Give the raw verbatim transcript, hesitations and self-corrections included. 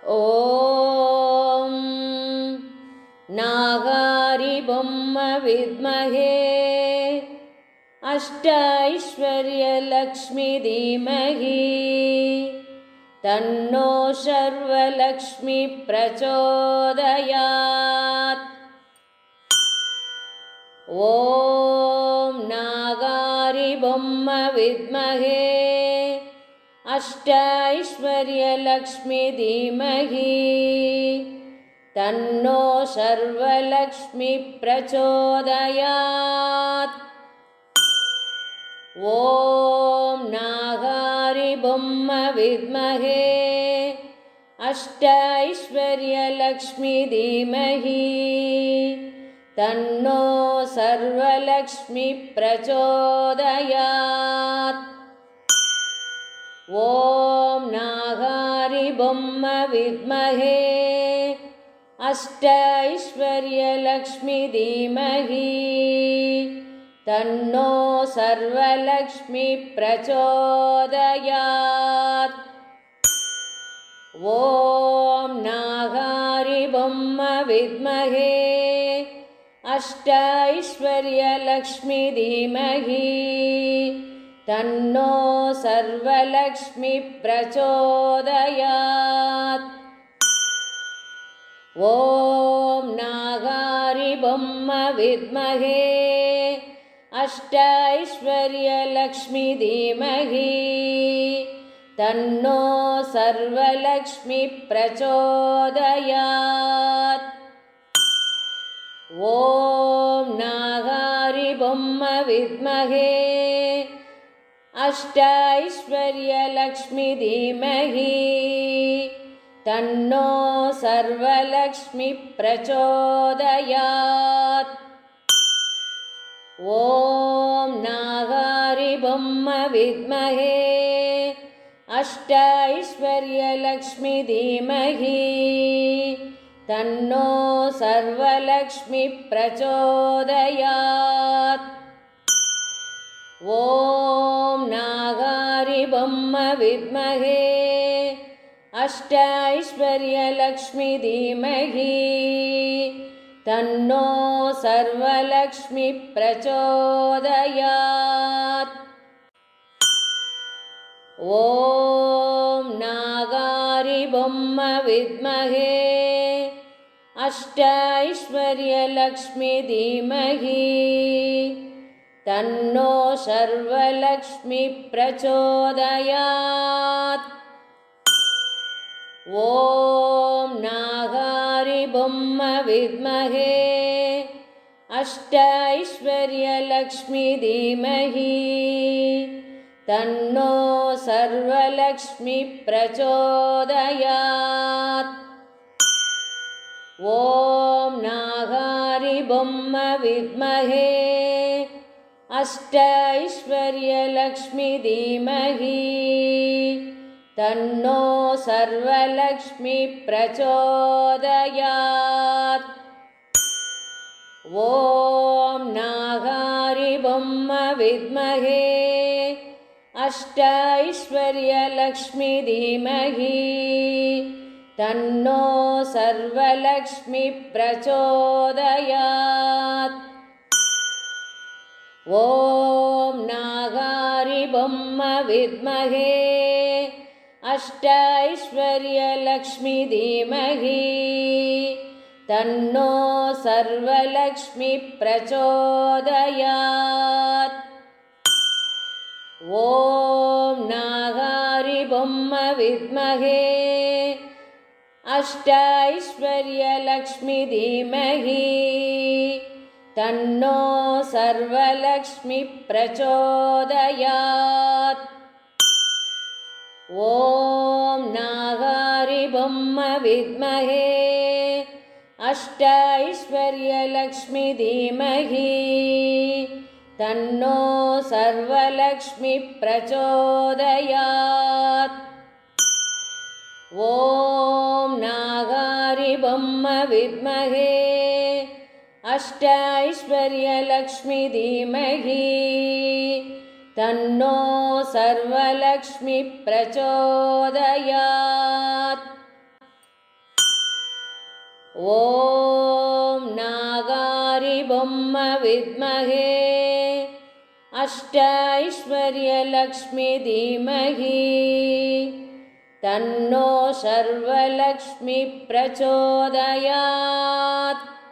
ॐ नागारिबोम्म विद्महे अष्टैश्वर्यलक्ष्मी धीमहि तन्नो सर्वलक्ष्मी प्रचोदयात्। ॐ नागारिबोम्म विद्महे अष्टैश्वर्यलक्ष्मी धीमहि तन्नो सर्वलक्ष्मी प्रचोदयात्। ॐ नागारिबोम्म विद्महे अष्टैश्वर्यलक्ष्मी धीमहि तन्नो सर्वलक्ष्मी प्रचोदयात्। ॐ नागारिबोम्म विद्महे अष्टैश्वर्यलक्ष्मी धीमहि तन्नो सर्वलक्ष्मी प्रचोदयात्। ॐ नागारिबोम्म विद्महे अष्टैश्वर्यलक्ष्मी धीमहि तन्नो सर्वलक्ष्मी प्रचोदयात्। ॐ नागारिबोम्म विद्महे अष्टैश्वर्यलक्ष्मी धीमहि तन्नो सर्वलक्ष्मी प्रचोदयात्। ॐ नागारिबोम्म विद्महे अष्टैश्वर्यलक्ष्मी धीमहि तन्नो सर्वलक्ष्मी प्रचोदयात्। ॐ नागारिबोम्म विद्महे अष्टैश्वर्यलक्ष्मी धीमहि तन्नो सर्वलक्ष्मी प्रचोदयात्। ॐ नागारिबोम्म विद्महे अष्टैश्वर्यलक्ष्मी धीमहि तन्नो सर्वलक्ष्मी प्रचोदयात्। ॐ नागारिबोम्म विद्महे अष्टैश्वर्यलक्ष्मी धीमहि तन्नो सर्वलक्ष्मी प्रचोदयात्। ॐ नागारिबोम्म विद्महे अष्टैश्वर्यलक्ष्मी धीमहि तन्नो सर्वलक्ष्मी प्रचोदयात्। ॐ नागारिबोम्म विद्महे अष्टैश्वर्यलक्ष्मी धीमहि तन्नो सर्वलक्ष्मी प्रचोदयात्। ॐ नागारिबोम्म विद्महे अष्टैश्वर्यलक्ष्मी धीमहि तन्नो सर्वलक्ष्मी प्रचोदयात्। ॐ नागारिबोम्म विद्महे अष्टैश्वर्यलक्ष्मी धीमहि तन्नो सर्वलक्ष्मी प्रचोदयात्। ॐ नागारिबोम्म विद्महे अष्टैश्वर्यलक्ष्मी धीमहि तन्नो सर्वलक्ष्मी प्रचोदयात्। ॐ नागारिबोम्म विद्महे अष्टैश्वर्यलक्ष्मी धीमहि तन्नो सर्वलक्ष्मी प्रचोदयात्। ॐ नागारिबोम्म विद्महे अष्टैश्वर्यलक्ष्मी धीमहि तन्नो सर्वलक्ष्मी प्रचोदयात्। ॐ नागारिबोम्म विद्महे अष्टैश्वर्यलक्ष्मी धीमहि तन्नो सर्वलक्ष्मी प्रचोदयात्।